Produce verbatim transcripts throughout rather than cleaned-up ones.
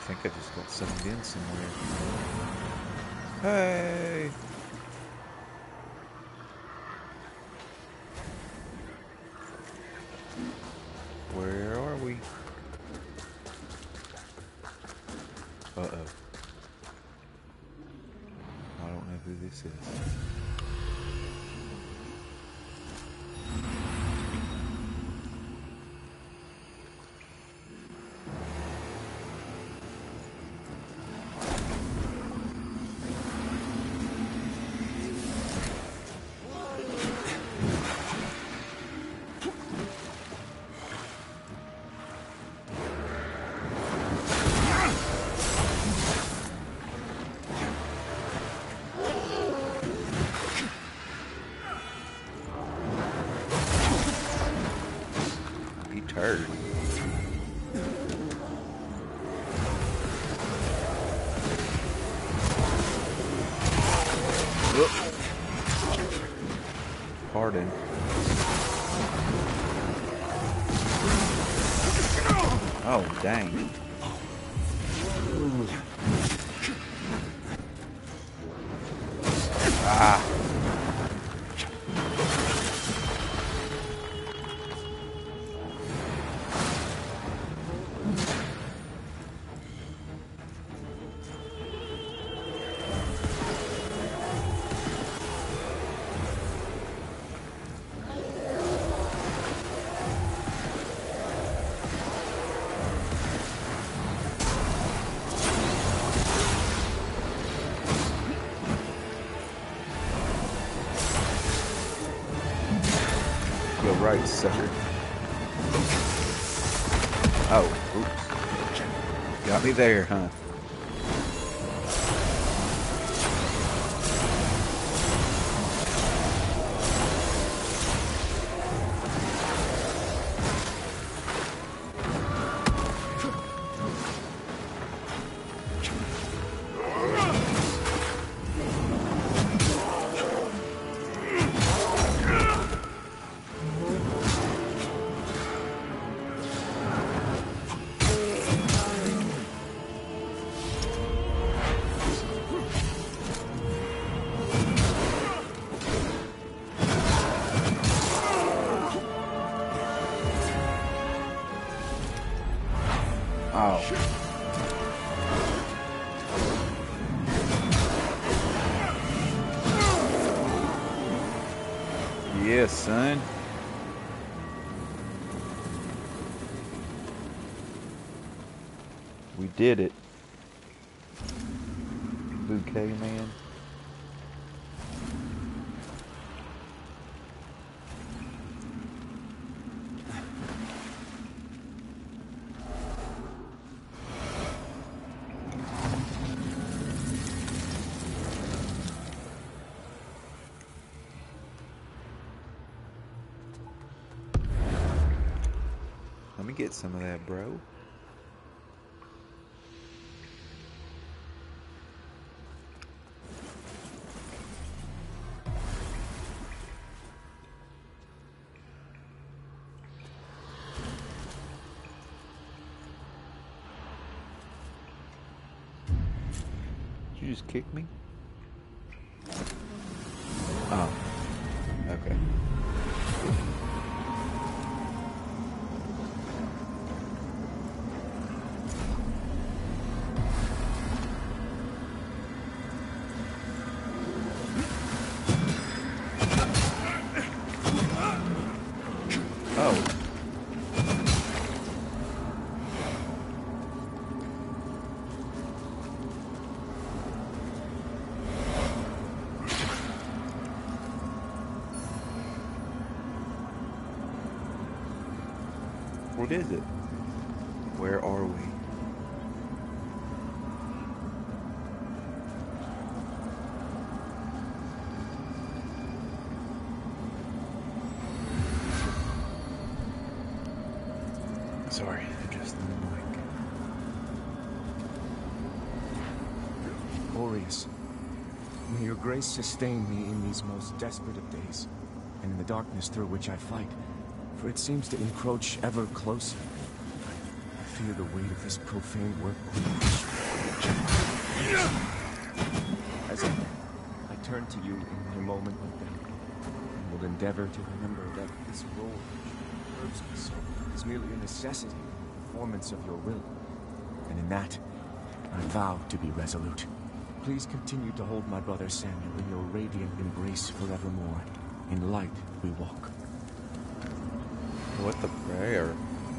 think I just got sucked in somewhere. Hey! Where are we? Uh-oh. I don't know who this is. Turd. Pardon. Oh, dang. Ah. You're right, sucker. Oh, oops. Got me there, huh? Oh. Yes, son. We did it. Bouquet man. Let me get some of that, bro. Did you just kick me? Oh. Okay. Oh. What is it? Where are we? Sorry, adjusting the mic. Glorious. May your grace sustain me in these most desperate of days, and in the darkness through which I fight, for it seems to encroach ever closer. I fear the weight of this profane work will crush As I, I turn to you in a moment like that, and will endeavor to remember that this role which hurts me so is merely a necessity in the performance of your will. And in that, I vow to be resolute. Please continue to hold my brother Samuel in your radiant embrace forevermore. In light we walk. What the prayer?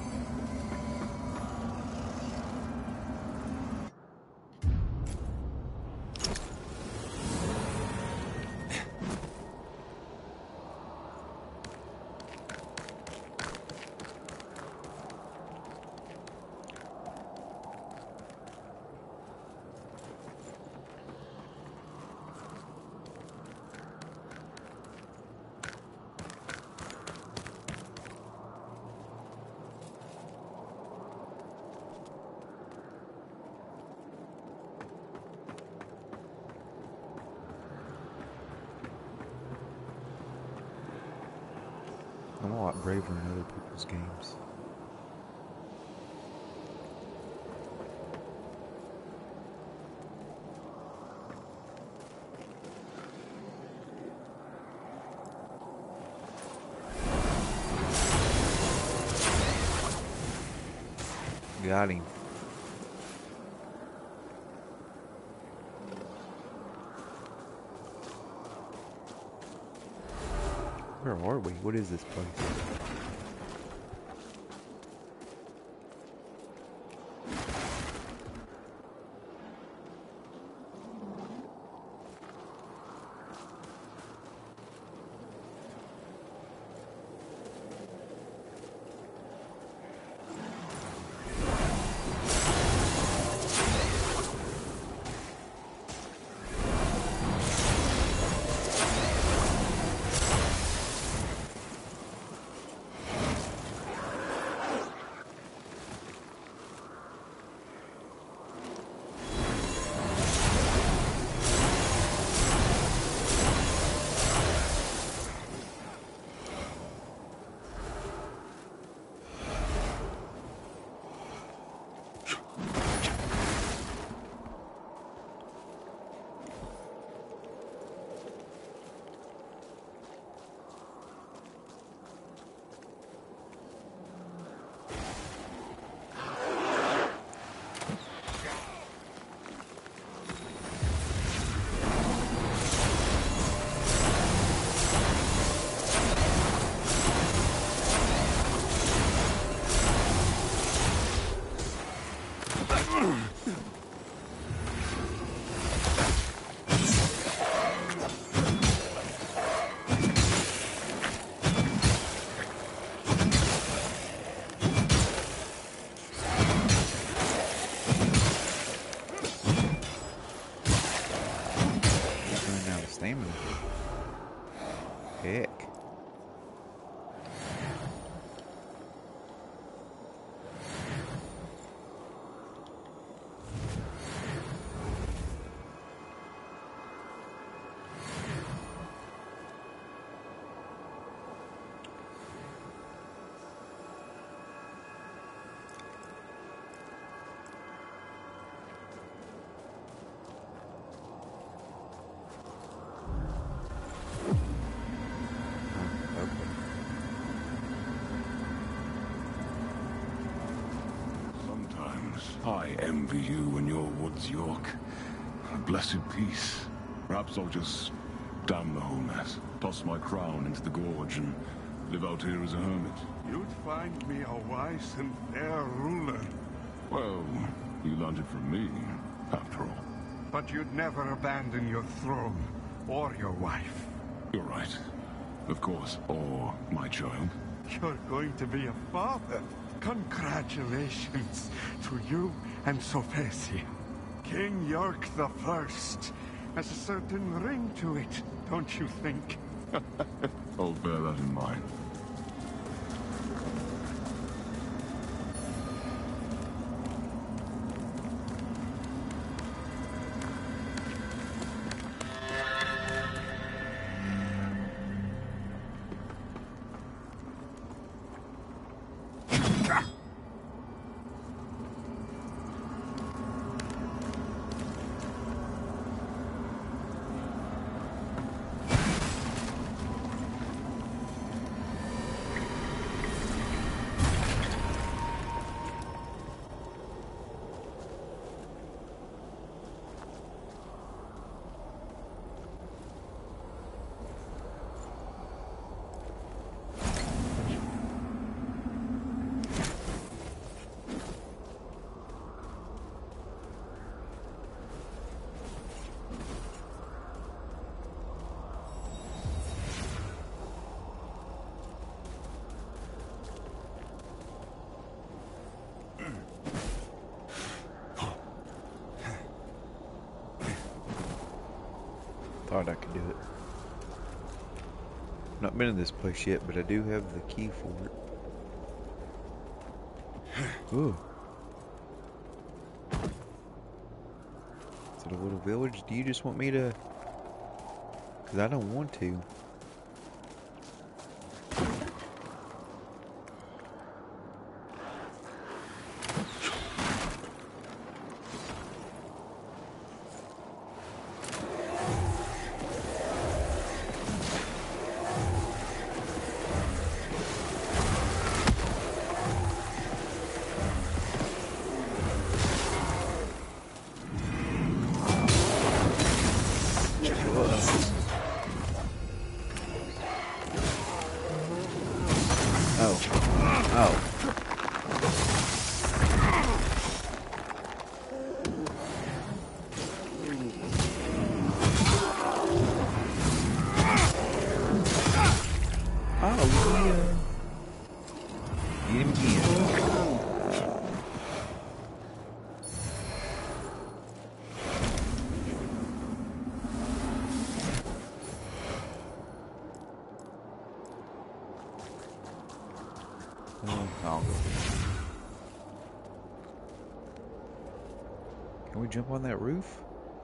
I'm a lot braver in other people's games. Got him. Where are we? What is this place? Heck. I envy you and your woods, York. A blessed peace. Perhaps I'll just damn the whole mess, toss my crown into the gorge, and live out here as a hermit. You'd find me a wise and fair ruler. Well, you learned it from me, after all. But you'd never abandon your throne, or your wife. You're right. Of course. Or my child. You're going to be a father. Congratulations to you and Sophesia. King York the First has a certain ring to it, don't you think? I'll bear that in mind. Thought I could do it. Not been in this place yet, but I do have the key for it. Ooh. Is it a little village? Do you just want me to? Because I don't want to. Can we jump on that roof?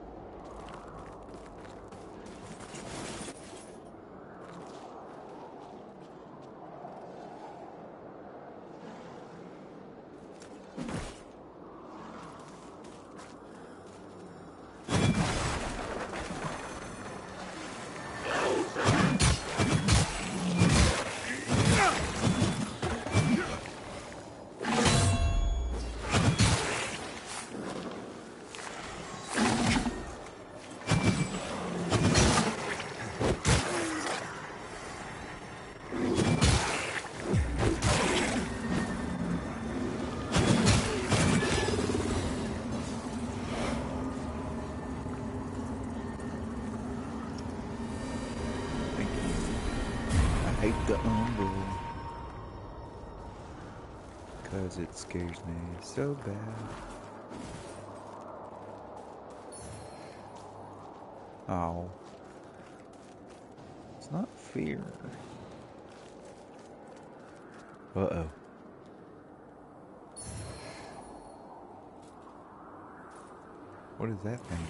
It scares me so bad. Oh. It's not fear. Uh-oh. What is that thing?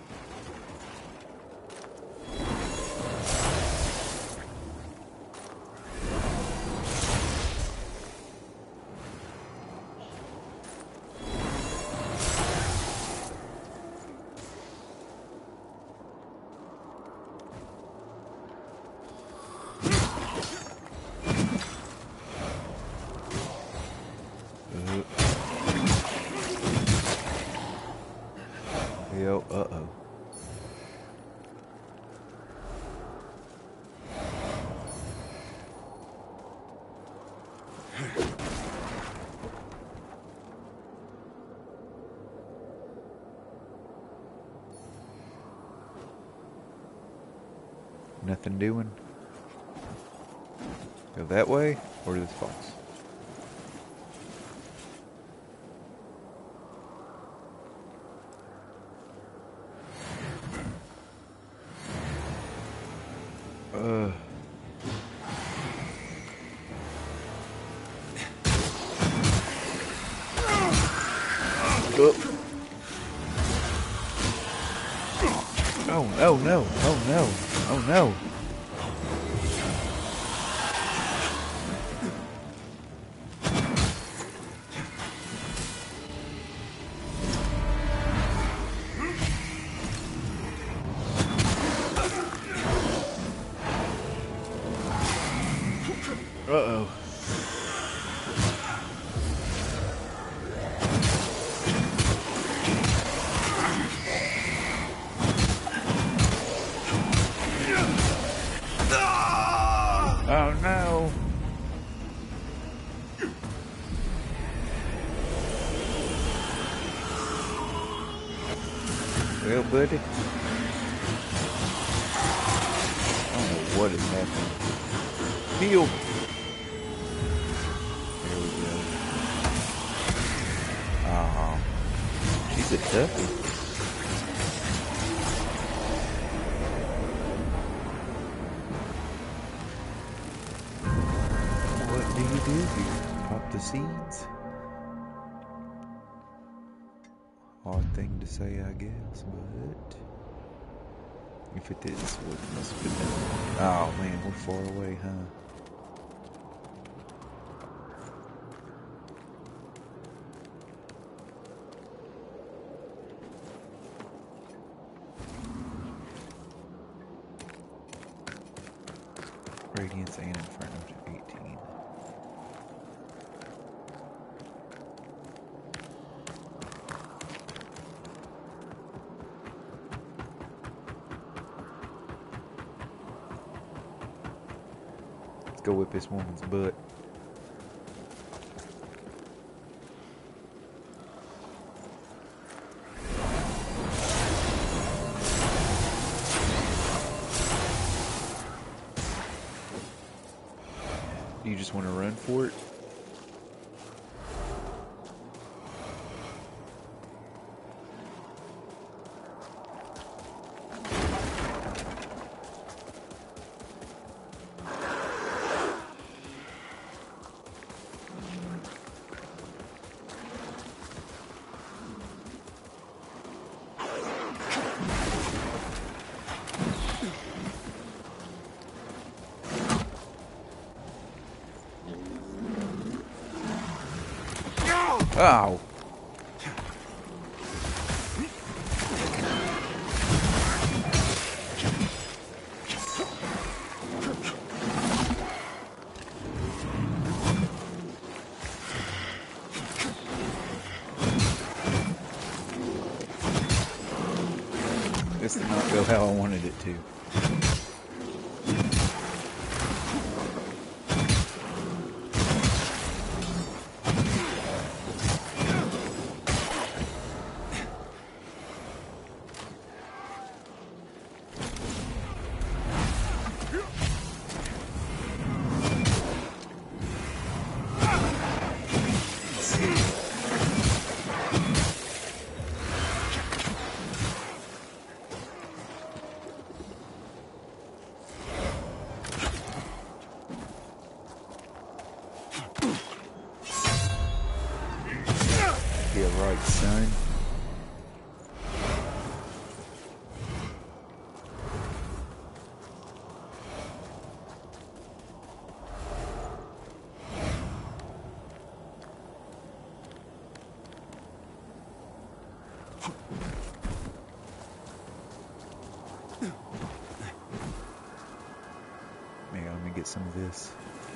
Uh-oh. Nothing doing. Go that way or to this box? Uh. Oh no, no, oh no, oh no. Uh-oh. Oh no. Well, buddy. I don't know what is happening. Heal. There we go. Oh, she's a toughie. do here? Pop the seeds? Odd thing to say, I guess, but if it is, what it must have been done. Oh man, we're far away, huh? Radiance and Inferno to eighteen. Let's go whip this woman's butt. You just want to run for it? Ow! This did not go how I wanted it to. Yeah, right, son. Man, let me get some of this.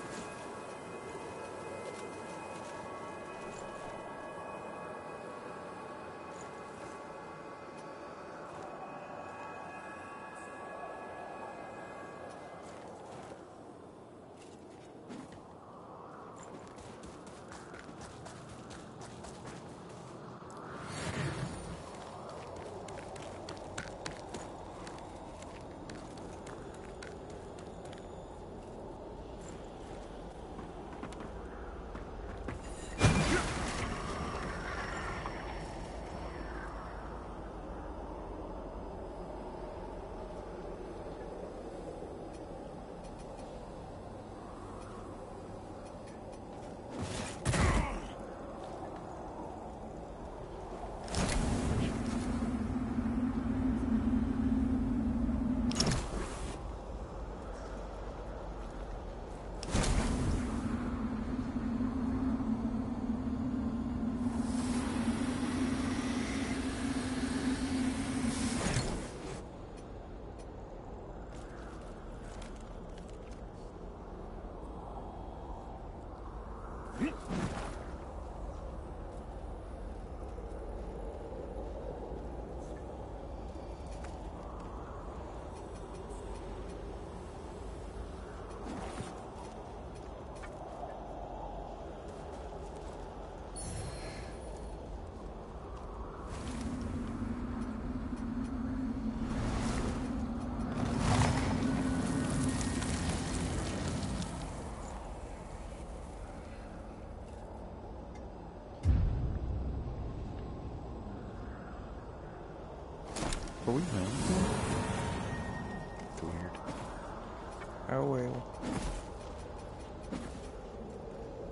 Are we running? It's weird. Oh well.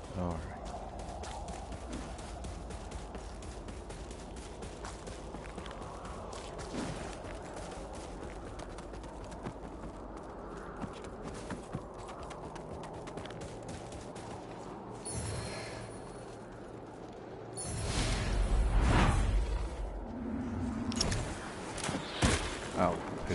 Alright. Oh, okay.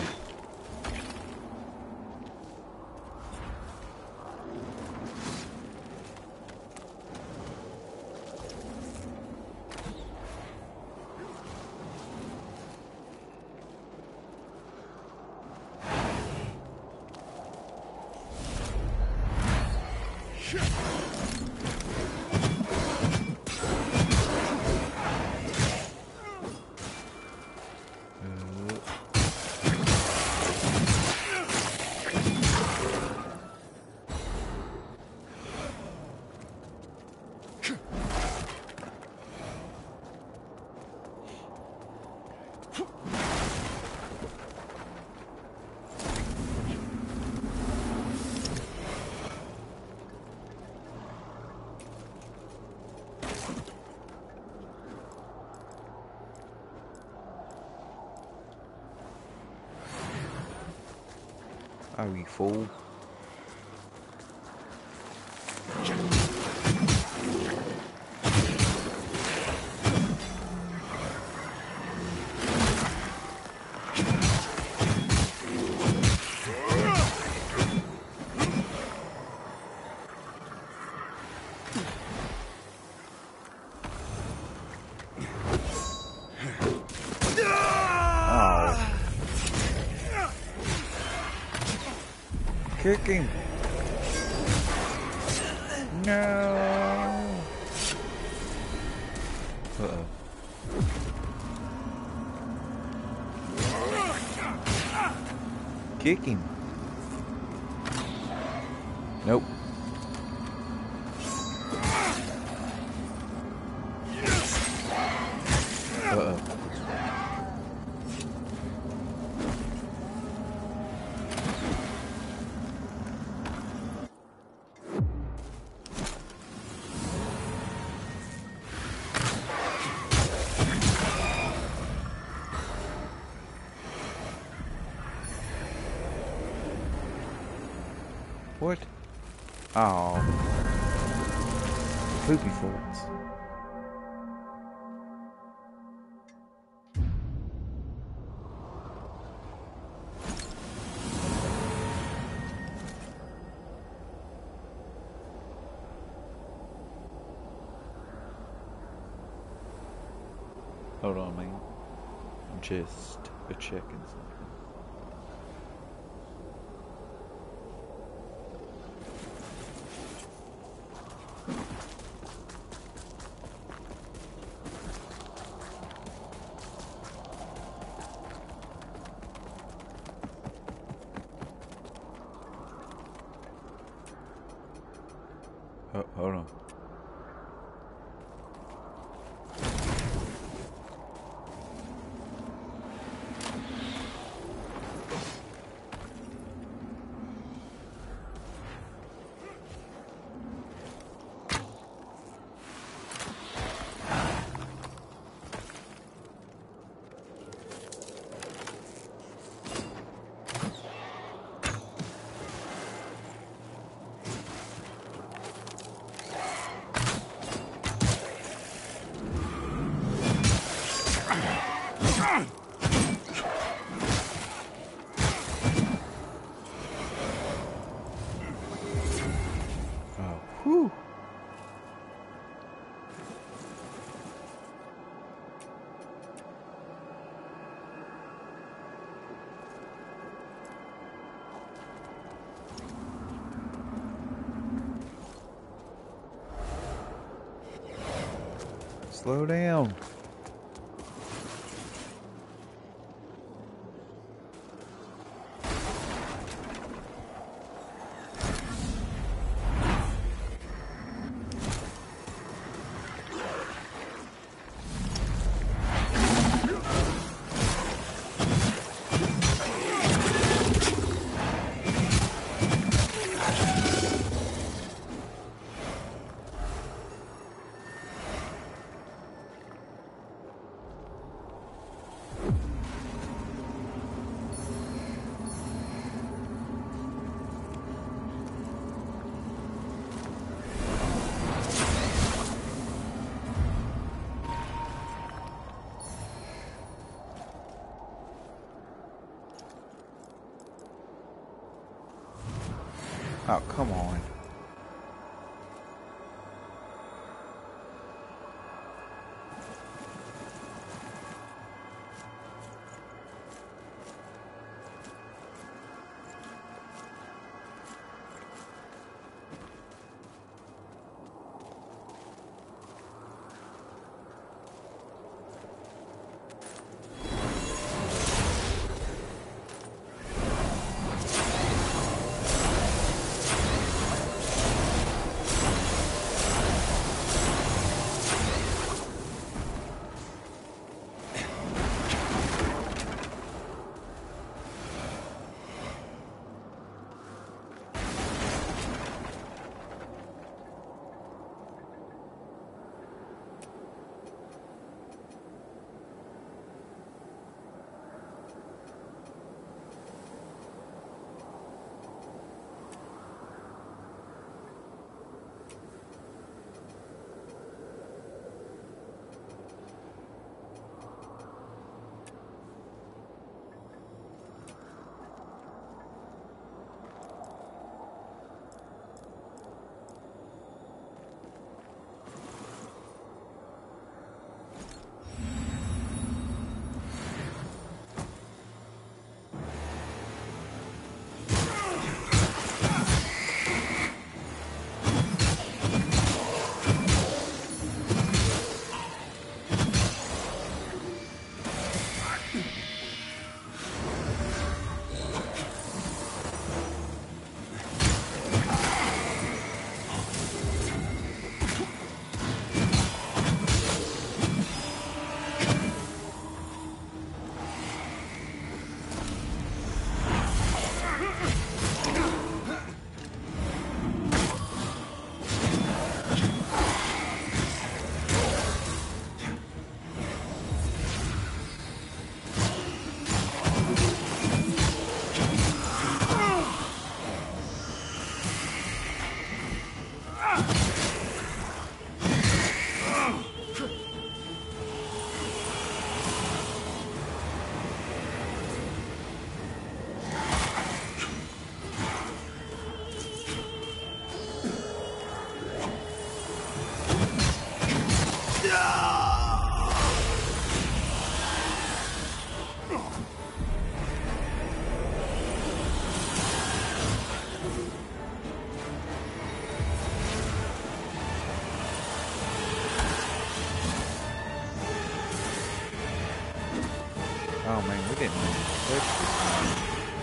Oh, you fool. Kick him. No. Uh-oh. Kick him. Nope. Uh-oh. What? Oh. Poopy forts. Hold on, man. I'm just a checking something. Oh, hold on. Whew. Slow down. Oh, come on. Oh man, we didn't even touch this one.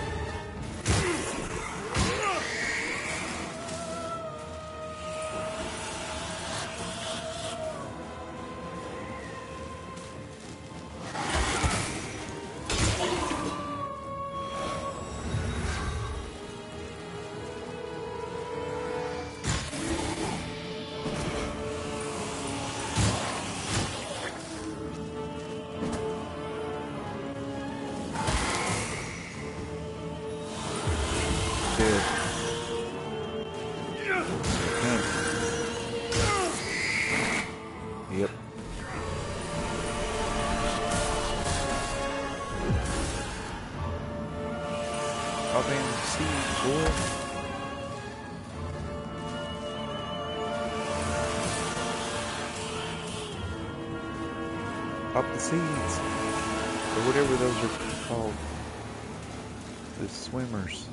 Yep. Oh man, see, boy. Pop the seeds. Or whatever those are called. The swimmers.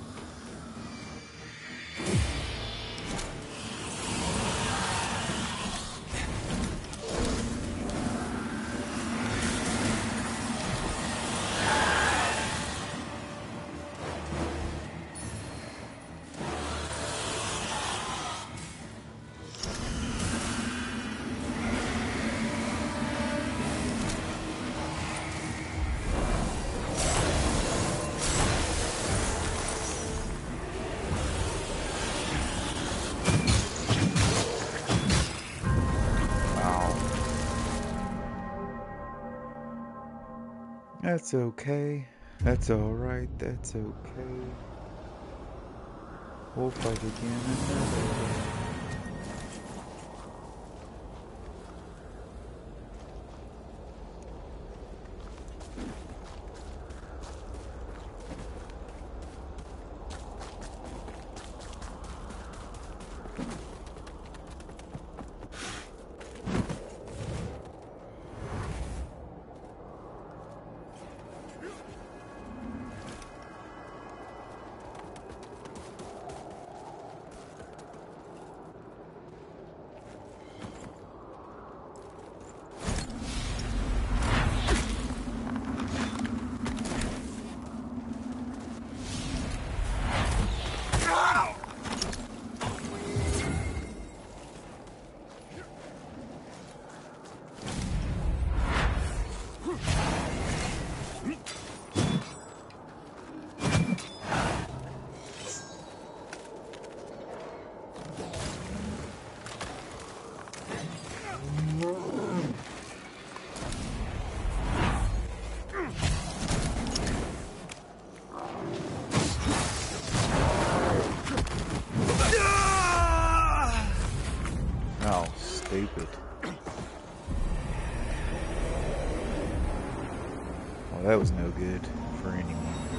That's okay. That's alright. That's okay. We'll fight again another day. stupid. Well, that was no good for anyone.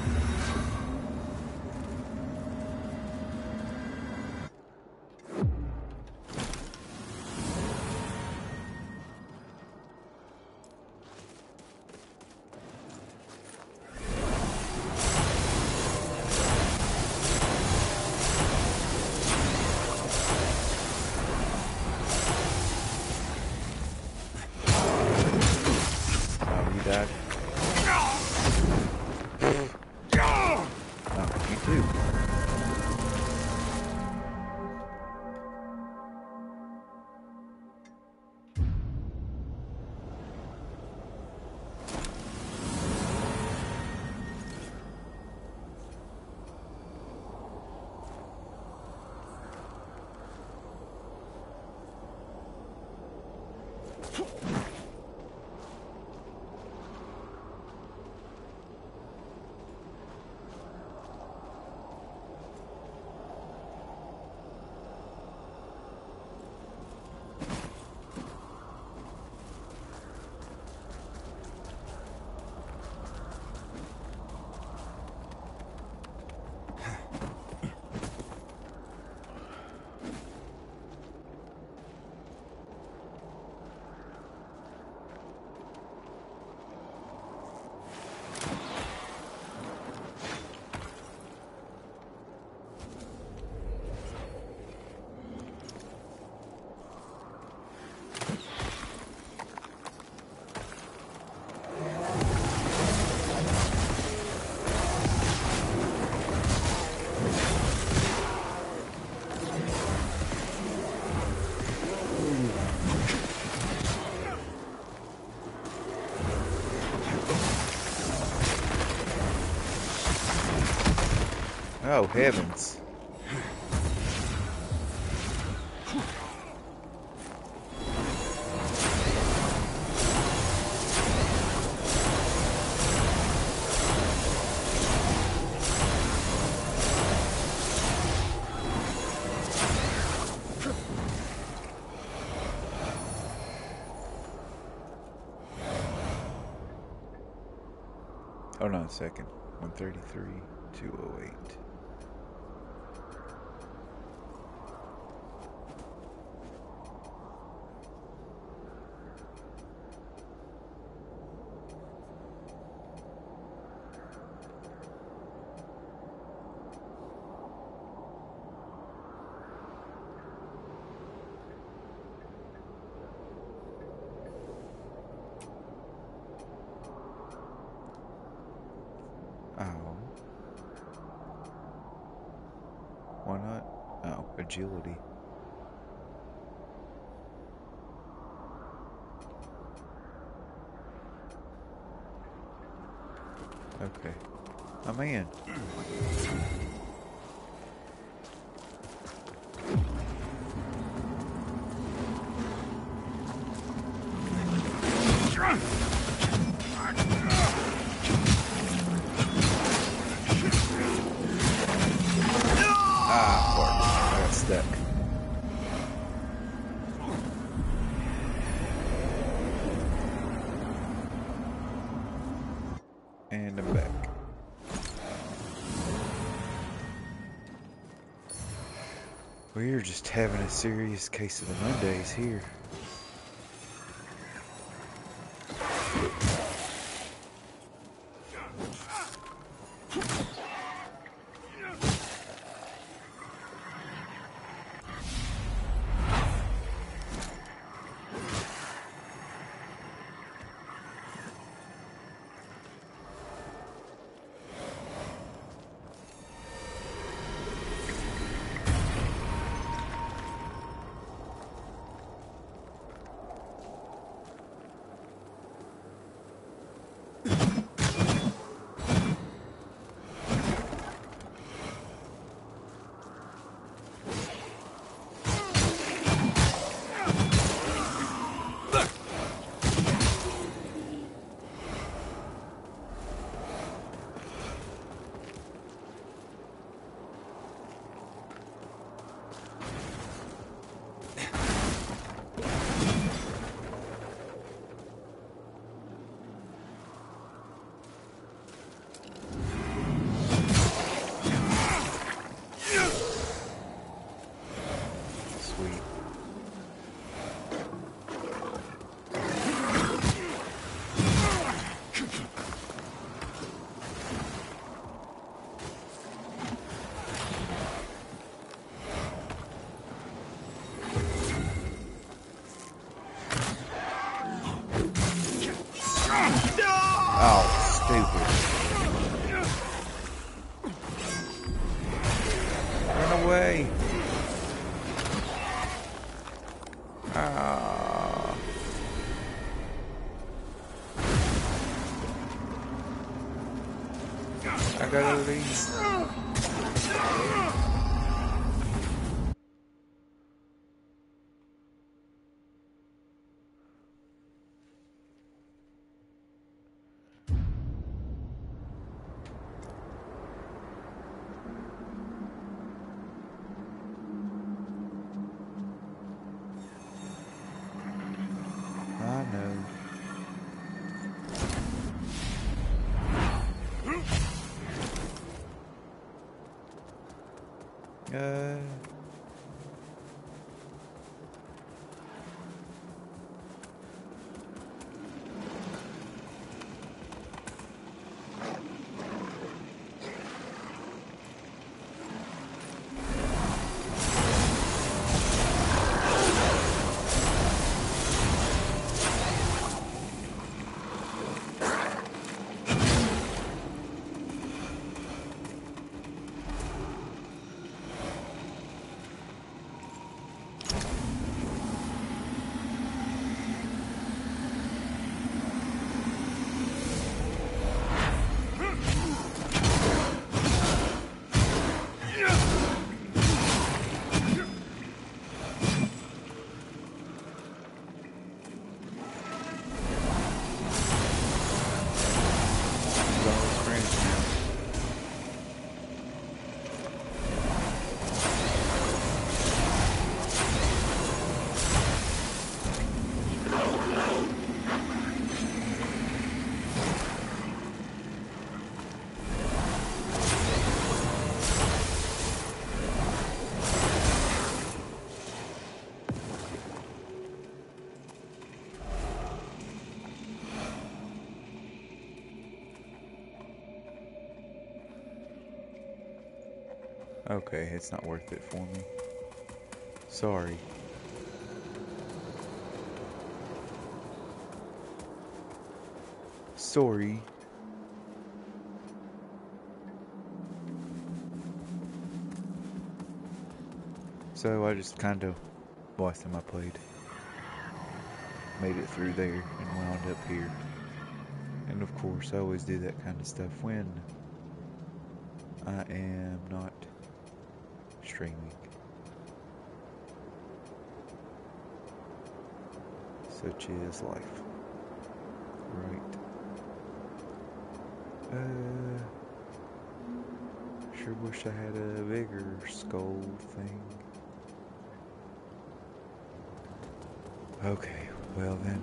Oh, heavens. Hold on a second. one thirty-three, two oh eight. Why not? Oh, agility. Okay. I'm in. And I'm back. We're just having a serious case of the Mondays here. sweet. Oh, stupid. Run away. Ah. I gotta leave. I know. Uh. Okay, it's not worth it for me. Sorry. Sorry. So I just kind of, last time I played, made it through there and wound up here. And of course, I always do that kind of stuff when I am not streaming. Such is life. Right. Uh, sure wish I had a bigger skull thing. Okay, well then.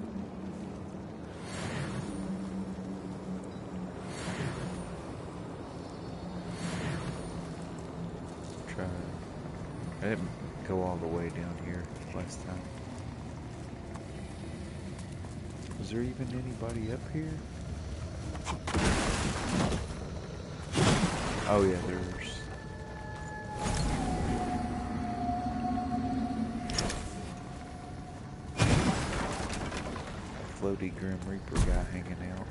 Try. I didn't go all the way down here last time. Was there even anybody up here? Oh yeah, there's... a floaty Grim Reaper guy hanging out.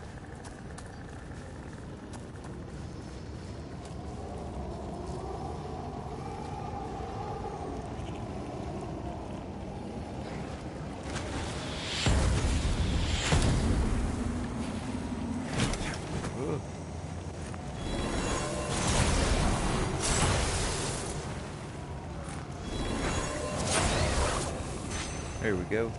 There we go.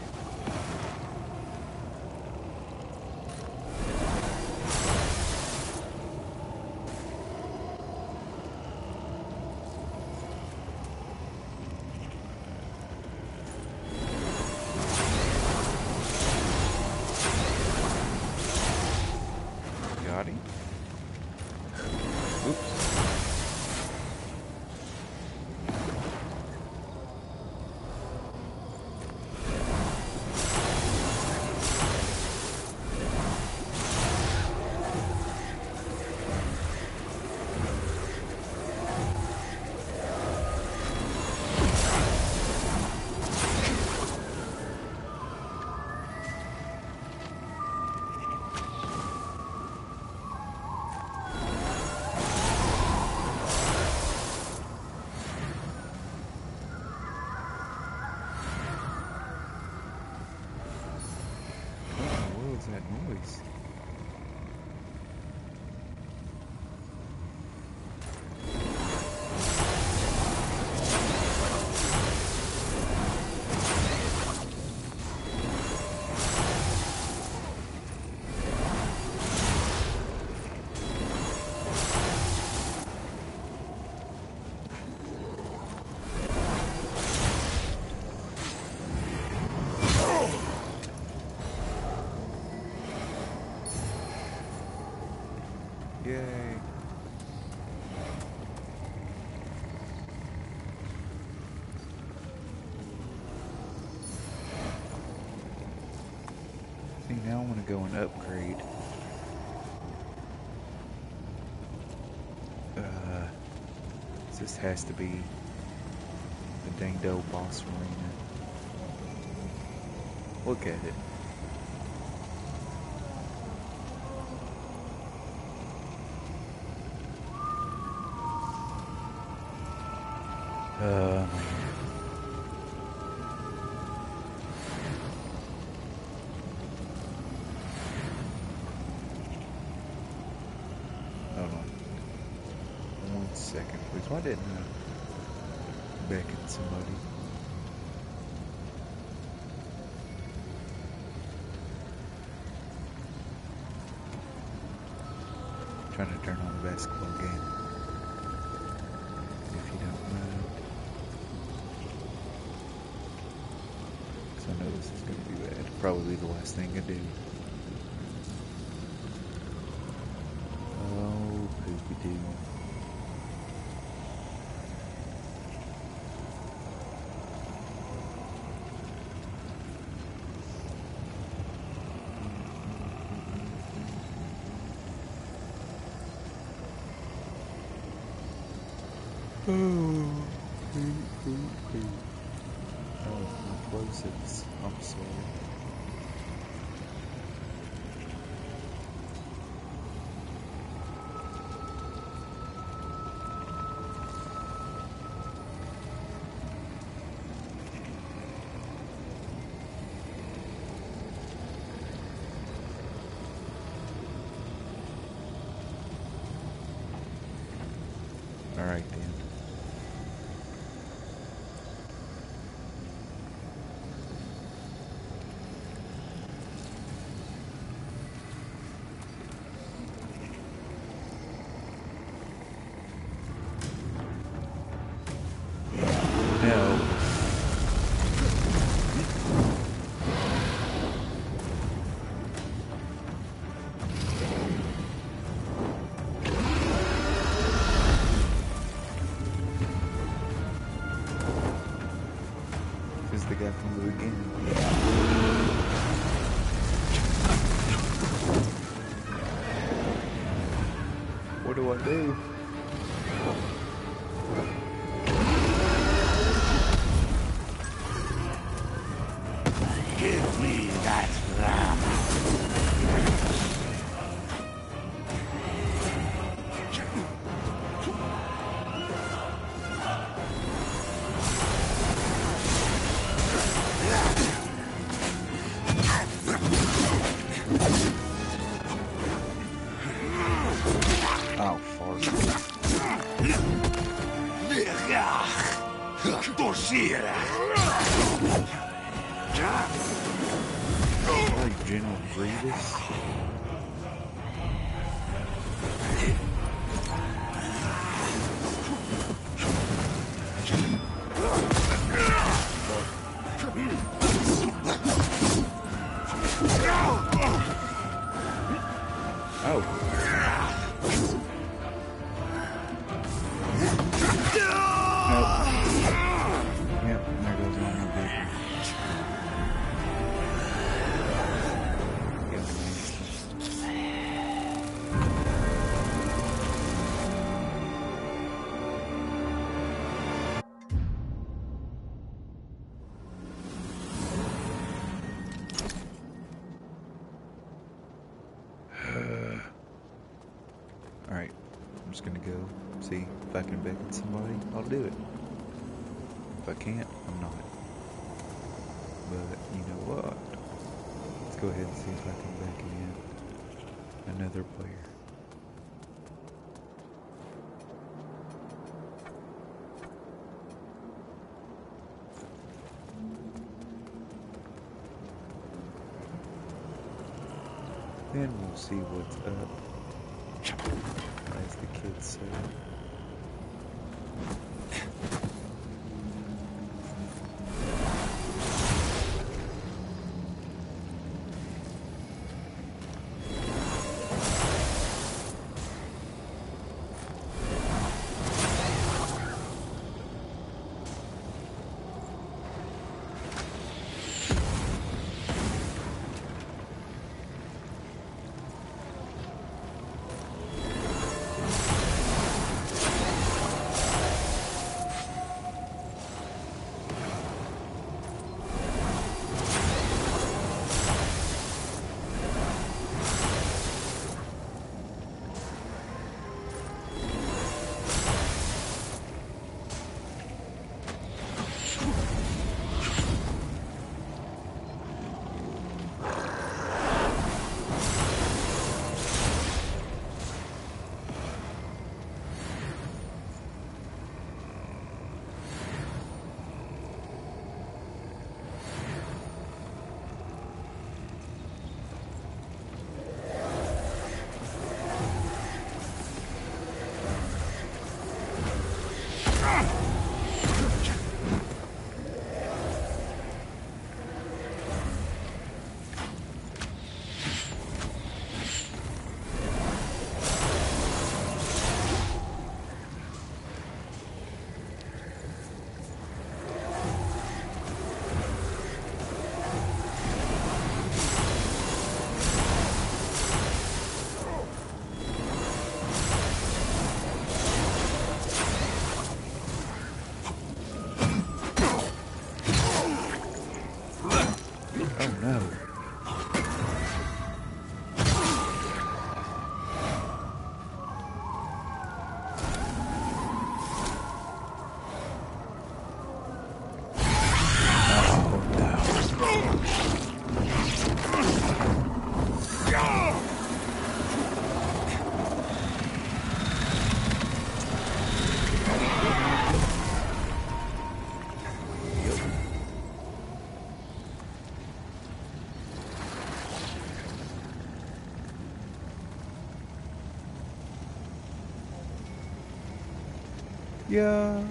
Got him. Oops. go and upgrade. Uh, this has to be the dang DEAUX boss arena. Look at it. Uh, hold on. One second, please. Why didn't I beckon somebody? Trying to turn on the basketball game. If you don't mind. Because I know this is going to be bad. Probably the last thing I do. Oh, poopy doo. Oh, ooh, ooh, ooh. Oh, how close it's. I'm sorry. Alright then. No. This is the guy from the beginning. What do I do? Give me that ram. Oh, fart. Oh, General Grievous. Oh. Yep, and there goes one more big one. Yep, Alright, I'm just gonna go see if I can beckon somebody. I'll do it. If I can't, I'm not. But you know what? Let's go ahead and see if I can beckon in another player. Then we'll see what's up, as the kids say. Oh no. Yo!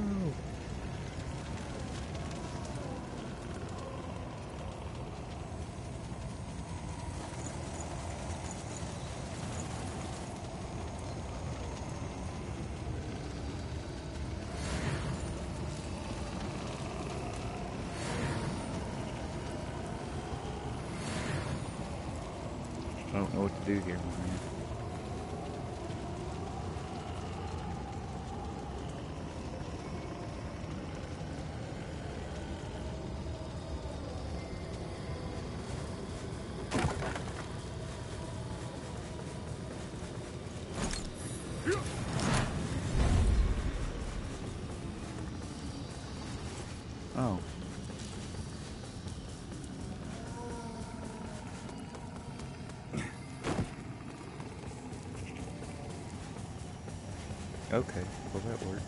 I don't know what to do here, my man. Oh. Okay, well that worked.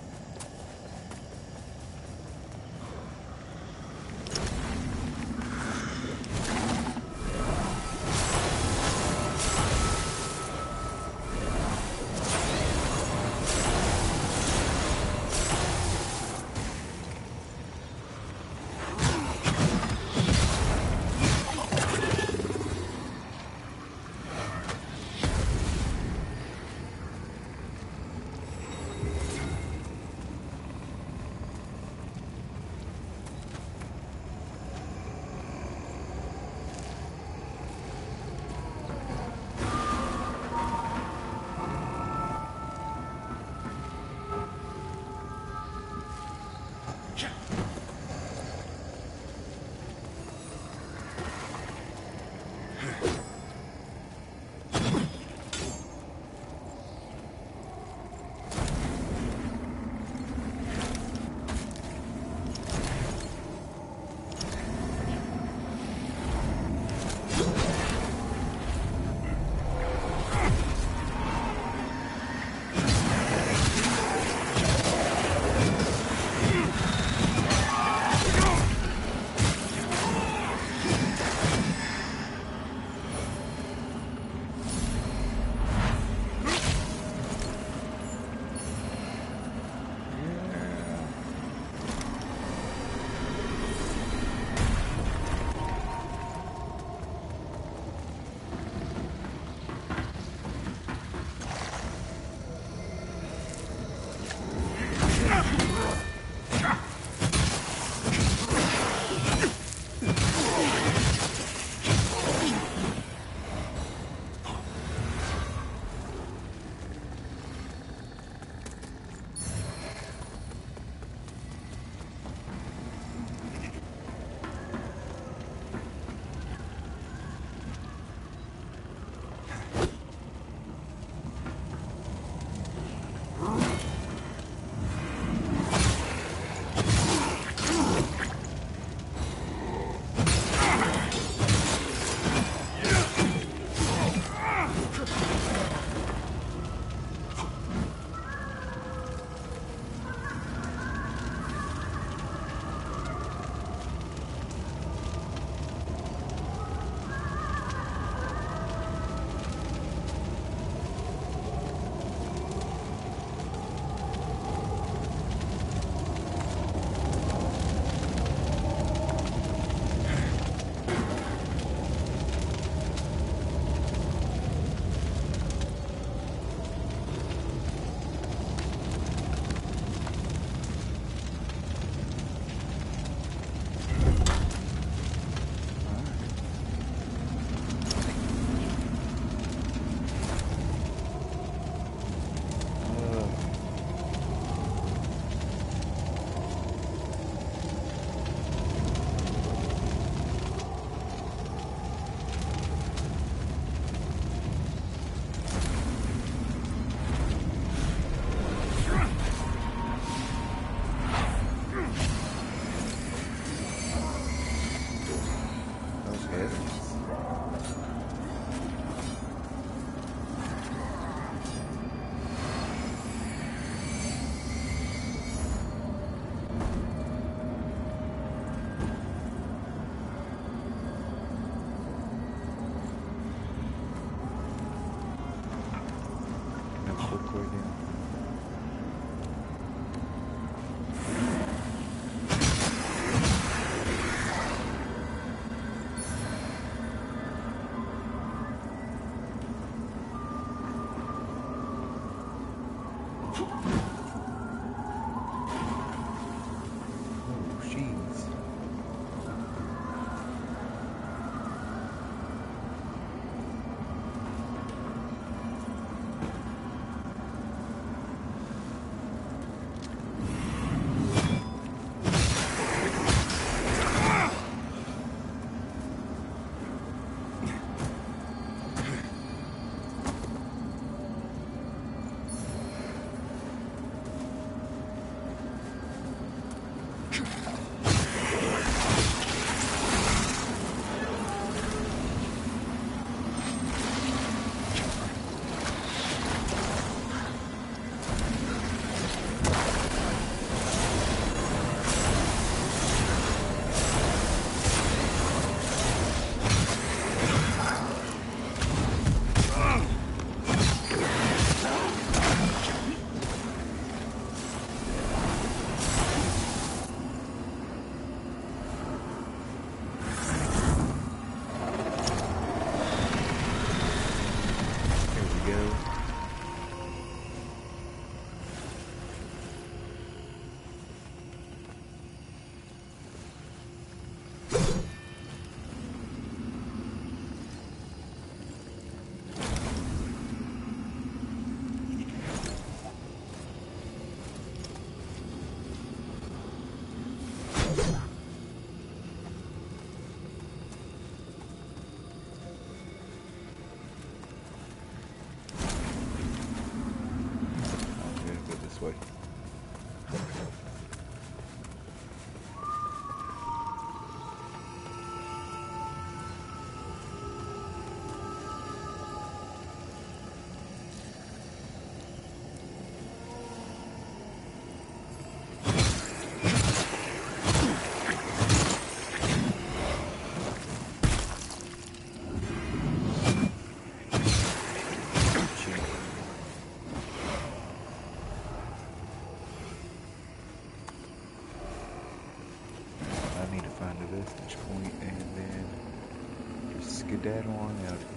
vestige point and then just skedaddle on out of here.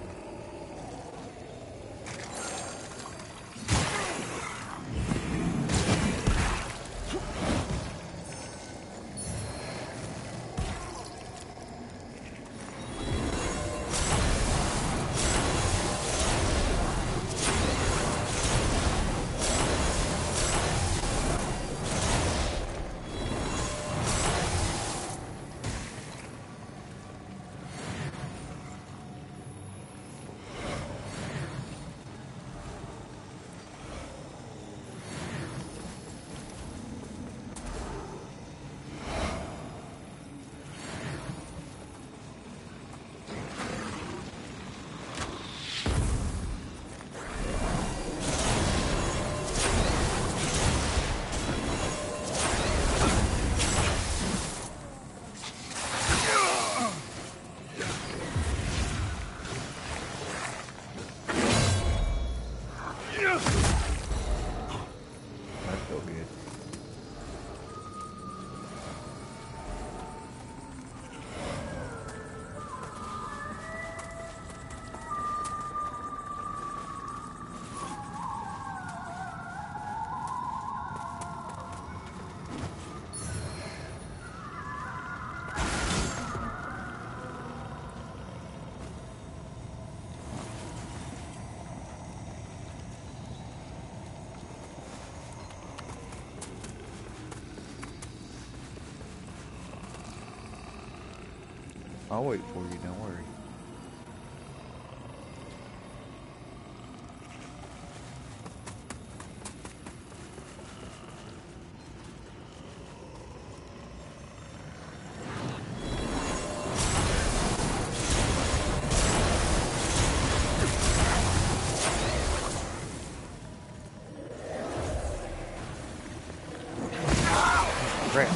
I'll wait for you, don't worry. Crap.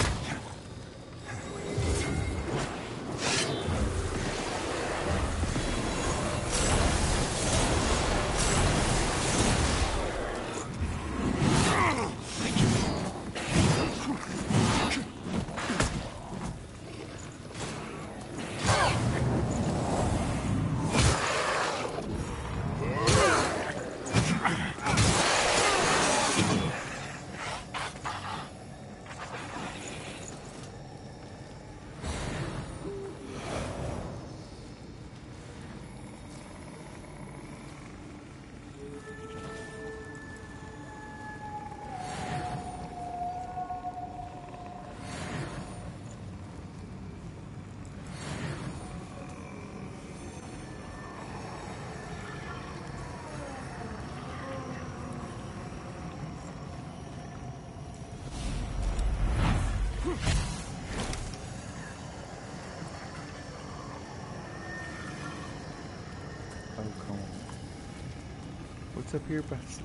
Oh, come on. What's up here, Bess?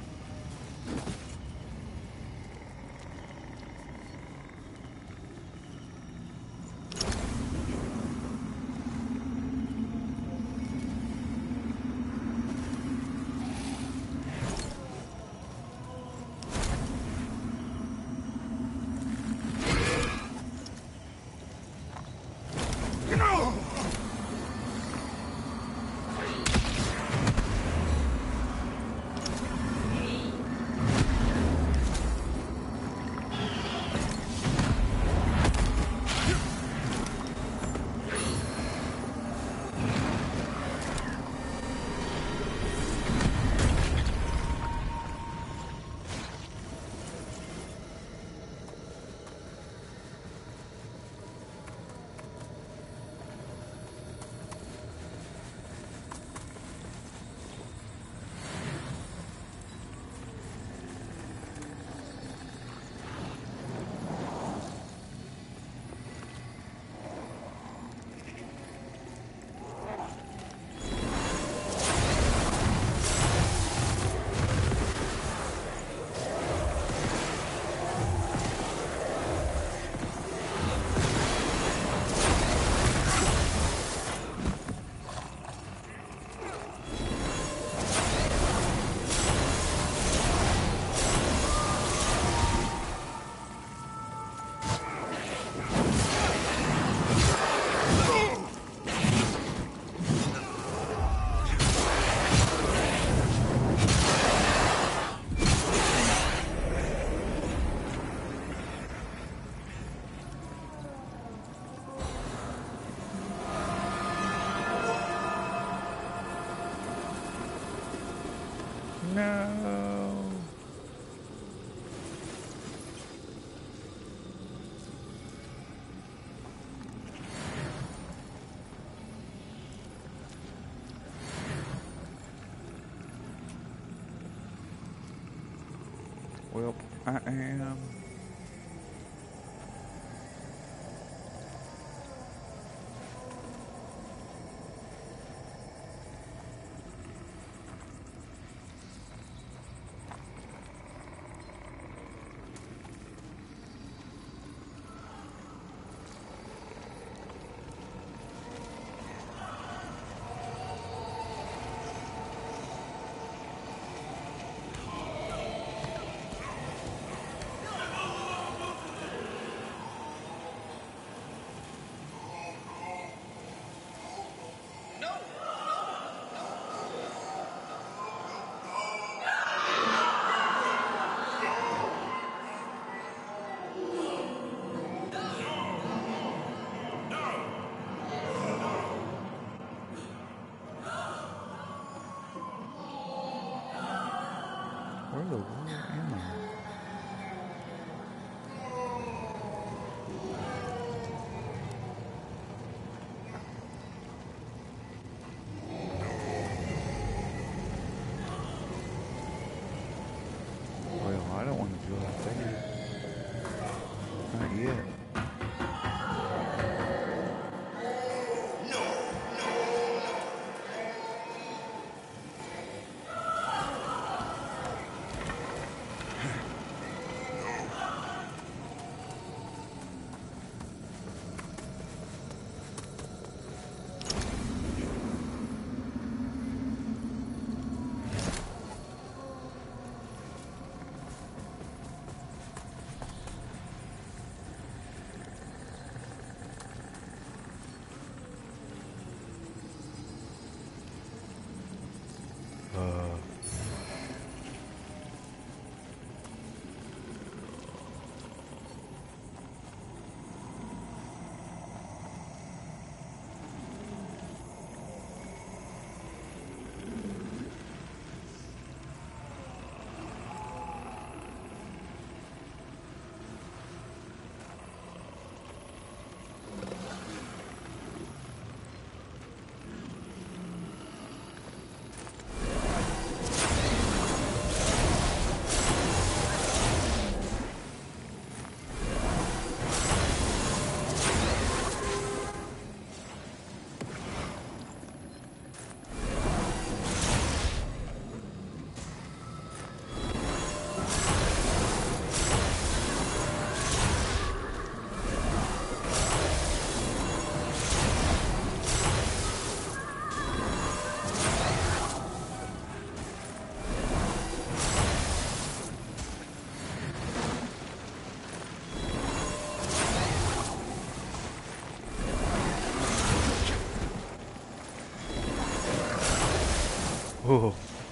Oh.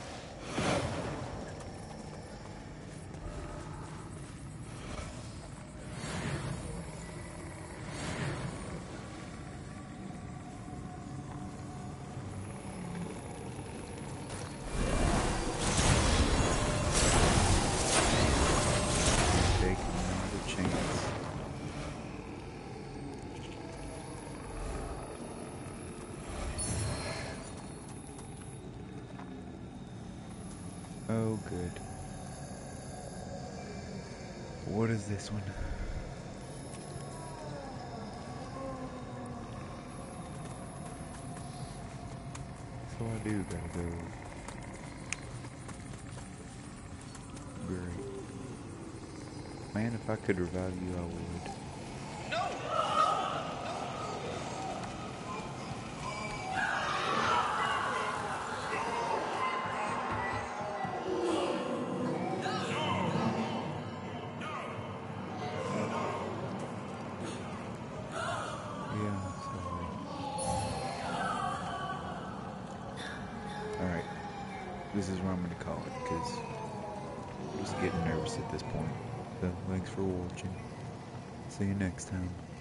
Oh, good. What is this one? So I do gotta go. Great. Man, if I could revive you, I would. Alright, this is where I'm going to call it, because I'm just getting nervous at this point. So, thanks for watching. See you next time.